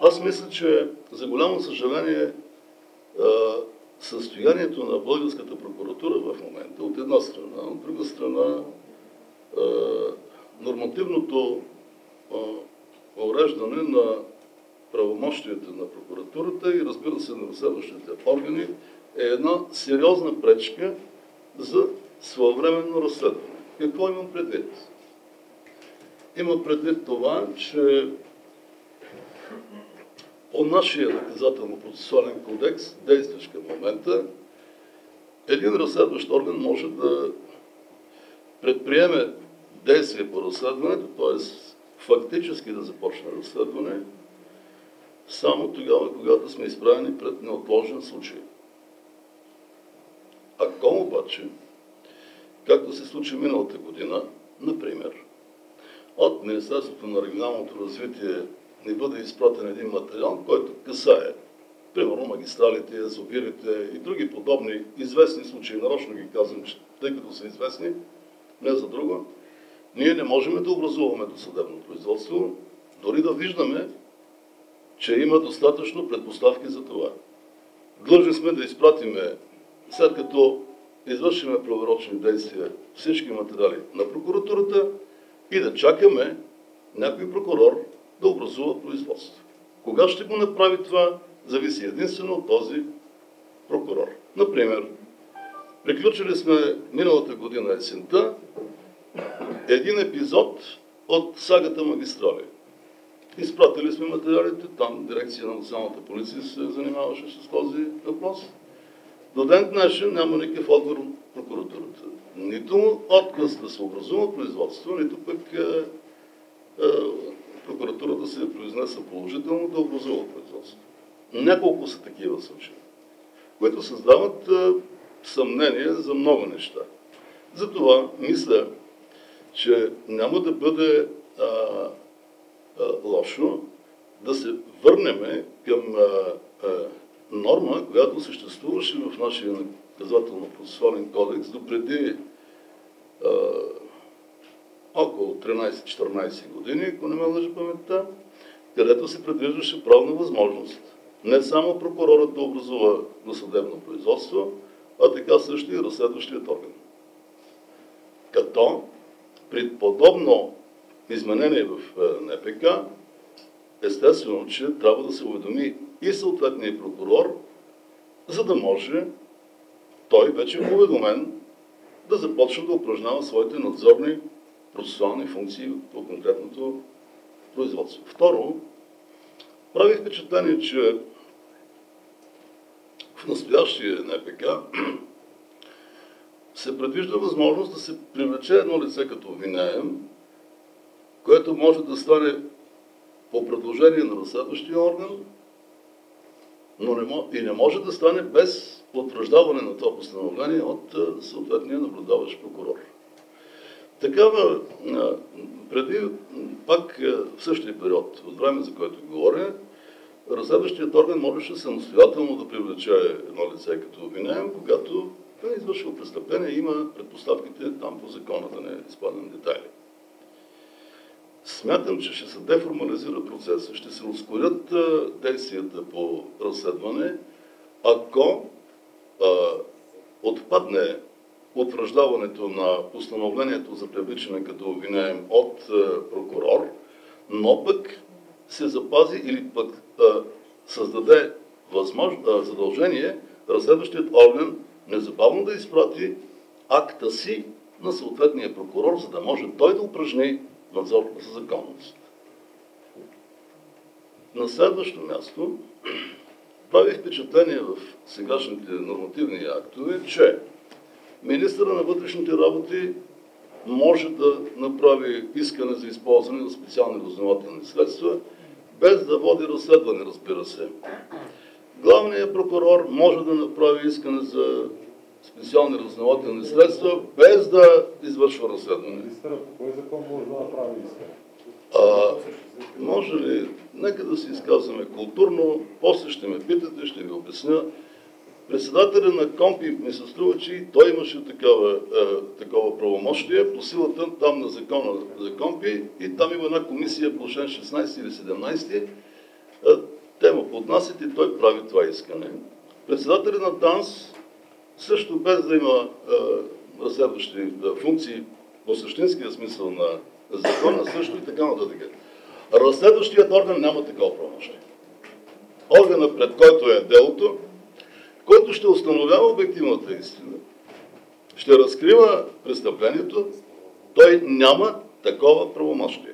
Аз мисля, че за голямо съжаление състоянието на българската прокуратура в момента, от една страна, от друга страна, нормативното уреждане на правомощията на прокуратурата и, разбира се, на разследващите органи е една сериозна пречка за своевременно разследване. Какво имам предвид? Имам предвид това, че по нашия наказателно-процесуален кодекс, действащ към момента, един разследващ орган може да предприеме действие по разследването, т.е. фактически да започне разследване, само тогава, когато сме изправени пред неотложен случай. Ако обаче, както се случи миналата година, например, от Министерството на регионалното развитие ни бъде изпратен един материал, който касае, примерно, магистралите, язовирите и други подобни известни случаи, нарочно ги казвам, тъй като са известни, не за друго, ние не можем да образуваме досъдебно производство, дори да виждаме, че има достатъчно предпоставки за това. Длъжни сме да изпратиме, след като извършиме проверочни действия, всички материали на прокуратурата и да чакаме някой прокурор да образува производство. Кога ще го направи това, зависи единствено от този прокурор. Например, приключили сме миналата година есента един епизод от сагата Магистрали. Изпратили сме материалите, там дирекция на националната полиция се занимаваше с този въпрос. До ден днешен няма никакъв отговор от прокуратурата. Нито отказ да се образува производство, нито пък прокуратурата се е произнесла положително да образува производство. Няколко са такива случаи, които създават съмнение за много неща. Затова мисля, че няма да бъде лошо да се върнем към норма, която съществуваше в нашия наказателно-процесуален кодекс допреди около 13-14 години, ако не ме лъжа паметта, където се предвиждаше правна възможност не само прокурорът да образува досъдебно производство, а така също и разследващият орган. Като при подобно изменение в НПК, естествено, че трябва да се уведоми и съответния прокурор, за да може той вече уведомен да започне да упражнява своите надзорни процесуални функции по конкретното производство. Второ, прави впечатление, че в настоящия НПК се предвижда възможност да се привлече едно лице като обвиняем, което може да стане по предложение на разследващия орган, но не може да стане без потвърждаване на това постановление от съответния наблюдаващ прокурор. Такава, преди пак в същия период от време, за който говоря, разследващият орган можеше самостоятелно да привлече едно лице като обвиняем, когато той е извършил престъпление и има предпоставките там по закона, да не изпаднем детайли. Смятам, че ще се деформализира процеса, ще се ускорят действията по разследване, ако отпадне утвърждаването на постановлението за привличане като обвиняем от прокурор, но пък се запази или пък създаде задължение разследващият орган незабавно да изпрати акта си на съответния прокурор, за да може той да упражни надзор за законност. На следващо място, прави впечатление в сегашните нормативни актове, че министърът на вътрешните работи може да направи искане за използване на специални разузнавателни средства, без да води разследване, разбира се. Главният прокурор може да направи искане за специални разузнавателни средства, без да извършва разследване. Министърът по кой закон може да направи искане? Може ли? Нека да се изказваме културно, после ще ме питате, ще ви обясня. Председателя на КОНПИ ми се струва, че и той имаше такова правомощие по силата там на закона за КОНПИ и там има една комисия по член 16 или 17, отнасят и той прави това искане. Председателят на ДАНС също без да има разследващи функции по същинския смисъл на закона, също и така нататък. Разследващият орган няма такова правомощие. Органът, пред който е делото, който ще установява обективната истина, ще разкрива престъплението, той няма такова правомощие.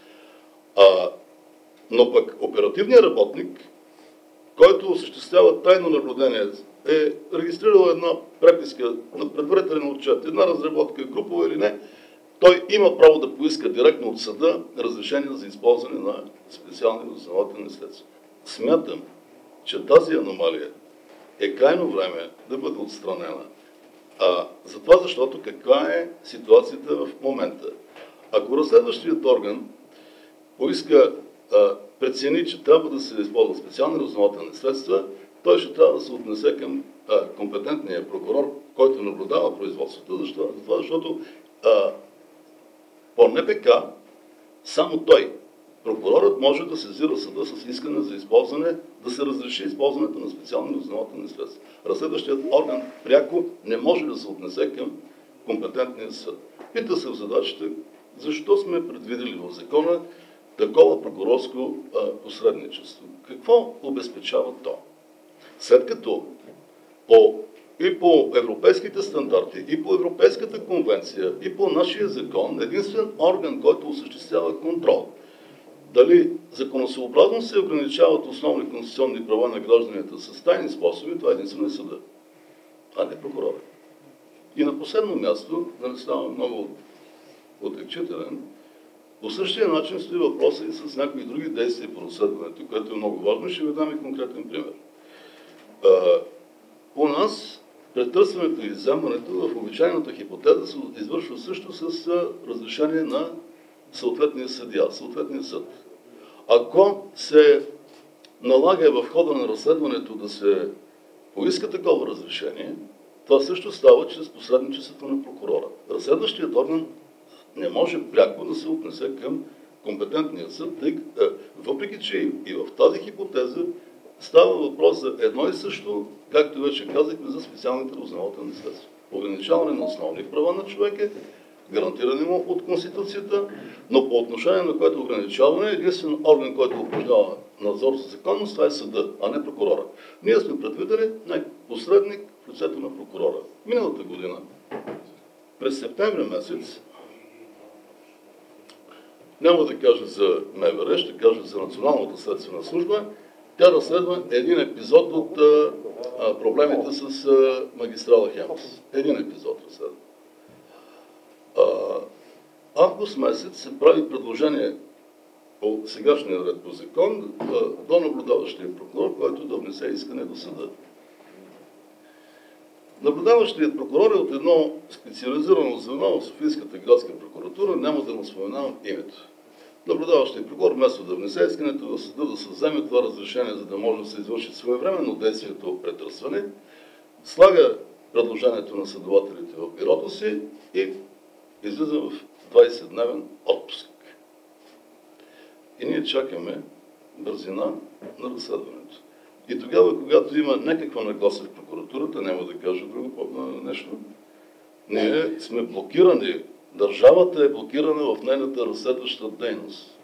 Но пък оперативният работник, който осъществява тайно наблюдение, е регистрирал една преписка на предварителен отчет, една разработка, групова или не, той има право да поиска директно от съда разрешение за използване на специални разузнавателни средства. Смятам, че тази аномалия е крайно време да бъде отстранена. Затова, защото каква е ситуацията в момента? Ако разследващият орган поиска, прецени, че трябва да се използват специални разузнавателни средства, той ще трябва да се отнесе към компетентния прокурор, който наблюдава производството. Защо? Защото по НПК само той, прокурорът, може да сезира съда с искане за използване, да се разреши използването на специални разузнавателни средства. Разследващият орган пряко не може да се отнесе към компетентния съд. Пита се в задачата, защо сме предвидели в закона такова прокурорско посредничество. Какво обезпечава то? След като и по европейските стандарти, и по Европейската конвенция, и по нашия закон, единствен орган, който осъществява контрол, дали законосъобразно се ограничават основни конституционни права на гражданите с тайни способи, това единствено е съда, а не прокурора. И на последно място, да не става много отекчителен, по същия начин стои въпроса и с някои други действия по разследването, което е много важно. Ще ви дам и конкретен пример. У нас претърсването и вземането в обичайната хипотеза се извършва също с разрешение на съответния съдия, съответния съд. Ако се налага в хода на разследването да се поиска такова разрешение, това също става чрез посредничеството на прокурора. Разследващият орган не може пряко да се отнесе към компетентния съд, въпреки че и в тази хипотеза става въпрос за едно и също, както вече казахме, за специалните разузнавателни средства. Ограничаване на основни права на човека, гарантиране му от Конституцията, но по отношение на което ограничаване, единствен орган, който упражнява надзор за законност, това е съда, а не прокурора. Ние сме предвидели посредник в лицето на прокурора. Миналата година, през септември месец, няма да кажа за МВР, ще кажа за Националната следствена служба, тя разследва един епизод от проблемите с магистрала Хемус. Един епизод разследва. Август месец се прави предложение по сегашния ред по закон до наблюдаващия прокурор, който да внесе искане до съда. Наблюдаващият прокурор е от едно специализирано звено в Софийската градска прокуратура, няма да му споменавам името. Наблюдаващият прокурор, вместо да внесе искането до съда да се вземе това разрешение, за да може да се извърши своевременно действието претърсване, слага предложението на следователите в бюрото си и излиза в 20-дневен отпуск. И ние чакаме бързина на разследването. И тогава, когато има някаква нагласа в прокуратурата, няма да кажа друго нещо, ние сме блокирани, държавата е блокирана в нейната разследваща дейност.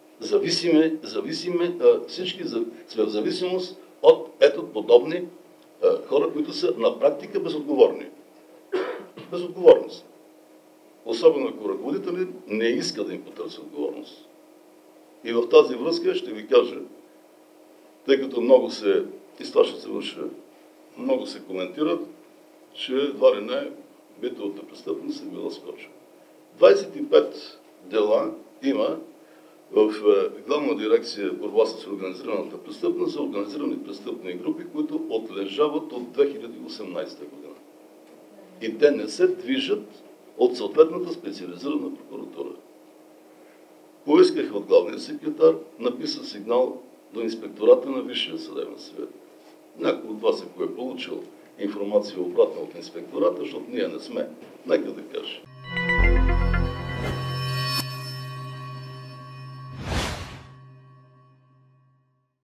Всички сме в зависимост от подобни хора, които са на практика безотговорни. Безотговорност. Особено ако ръководители не иска да им потърси отговорност. И в тази връзка ще ви кажа, тъй като много се, и с това ще завърша, много се коментират, че едва ли не битовата престъпност е била скочена. 25 дела има в Главна дирекция борба с организираната престъпност за организирани престъпни групи, които отлежават от 2018 година. И те не се движат от съответната специализирана прокуратура. Поисках от главния секретар, написа сигнал до инспектората на Висшия съдебен съвет. Някой от вас, ако е получил информация обратно от инспектората, защото ние не сме, нека да каже.